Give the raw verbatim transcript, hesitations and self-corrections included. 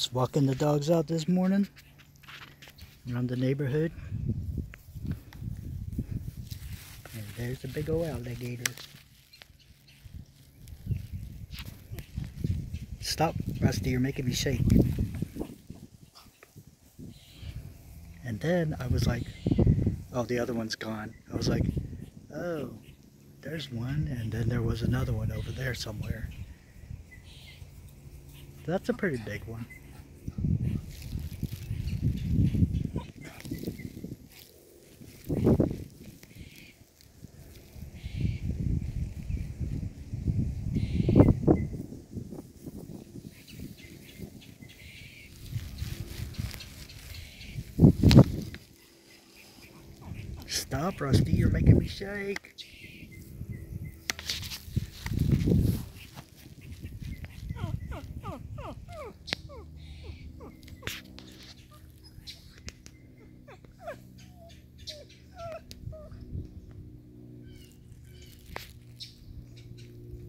Just walking the dogs out this morning around the neighborhood. And there's a big old alligator. Stop, Rusty, you're making me shake. And then I was like, oh, the other one's gone. I was like, oh, there's one, and then there was another one over there somewhere. That's a pretty big one. Stop, Rusty, you're making me shake.